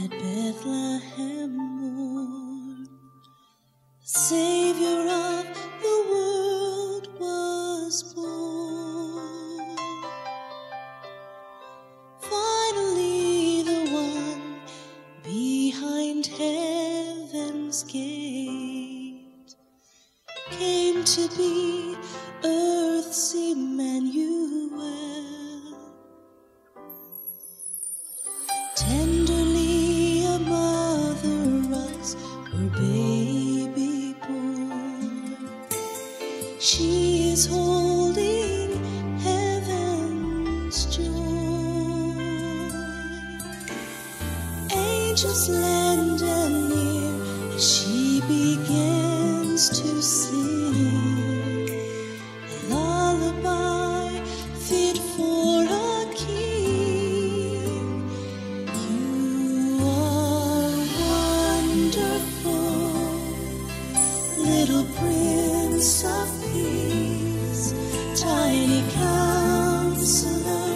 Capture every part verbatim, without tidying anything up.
at Bethlehem born, the Savior of the world was born. Finally, the one behind heaven's gate came to be earth's Emmanuel. Tenderly a mother rocks her baby born. She is holding heaven's joy. Angels lend and near as she begins to sing a lullaby fit for a king. You are wonderful, little Prince of Peace, tiny Counselor,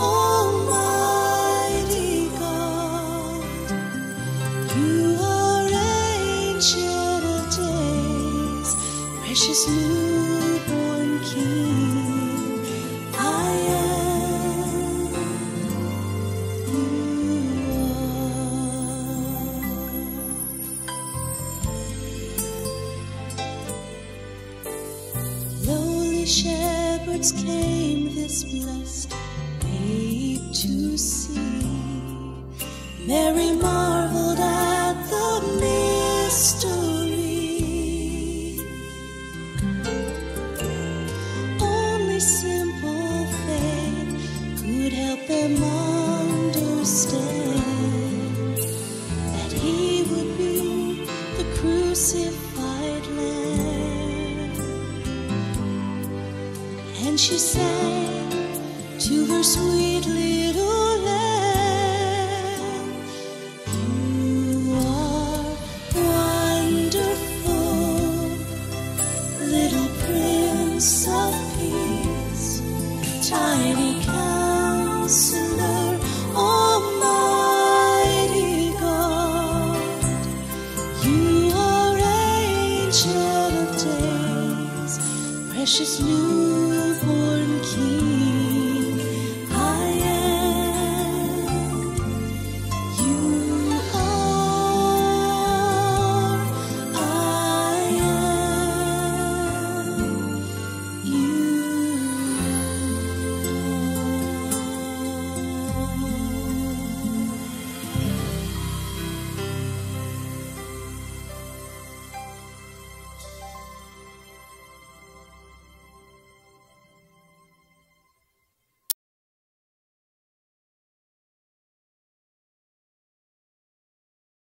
Almighty God. You are Ancient of Days, precious newborn King. I am, you are. Lowly shepherds came this blessed babe to see. Mary marveled at the mystery. Only simple faith could help them understand that he would be the crucified Lamb. And she sang to her sweet little lamb, you are wonderful, little Prince of Peace, tiny Counselor, Almighty God. You are Ancient of Days, precious new